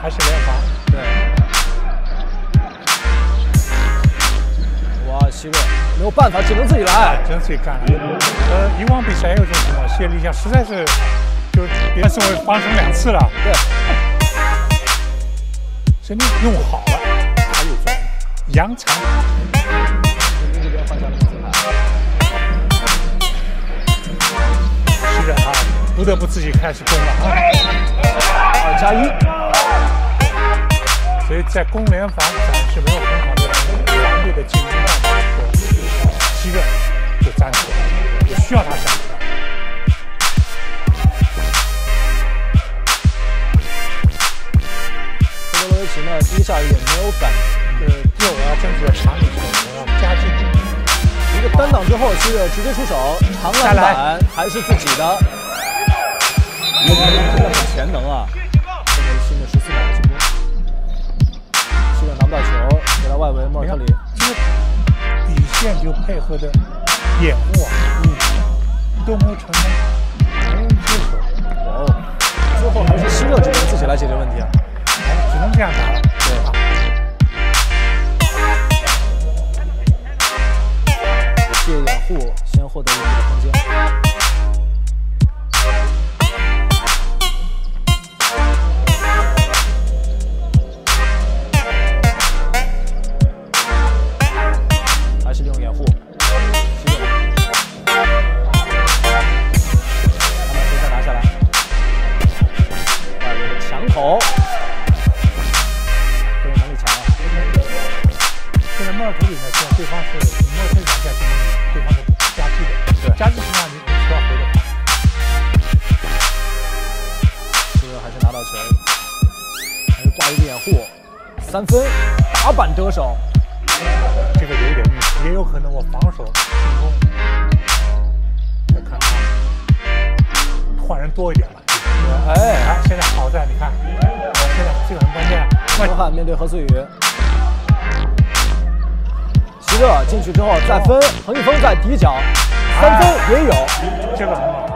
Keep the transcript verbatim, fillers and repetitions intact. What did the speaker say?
还是联防。 对。哇，希热没有办法，只能自己来， 只能自己干了。呃，以往比赛也有这种情况，谢丽香实在是就别人送我防守两次了。 对。 所以你用好了，还有转扬长。 这边换下了姿态。 是的，他不得不自己开始攻了啊。 二加一。 所以在攻联防暂时没有很好的团队的进攻办法的时候，希热就站出来了，也需要他站出来。 费德罗维奇呢，第一下也没有敢， 呃，第二我要争取的长一点，我要加进去。 一个单挡之后，希热直接出手，长篮板还是自己的，真的很潜能啊！这是新的十四秒的进攻。希热拿不到球，给到外围莫尔特里。 这个底线就配合的掩护啊，嗯，都没有成功，没人接球。 哦，最后还是希热这边自己来解决问题啊， 只能这样打了。对啊。 借掩护，先获得一定的空间。还是利用掩护，希热，他把球再拿下来，外围的抢口，个人能力强啊。 现在莫尔特里呢，现在对方是莫尔特里在进攻里，对方是夹击的， 对， 夹击情况你你需要回的快。 希热还是拿到球，还是挂一个掩护，三分打板得手。 这个有一点运气，也有可能我防守进攻。再看啊，换人多一点吧。哎，哎，现在好在你看，现在这个很关键。 罗汉面对何思雨。希热进去之后再分，彭一峰在底角，三分也有， 这个很好。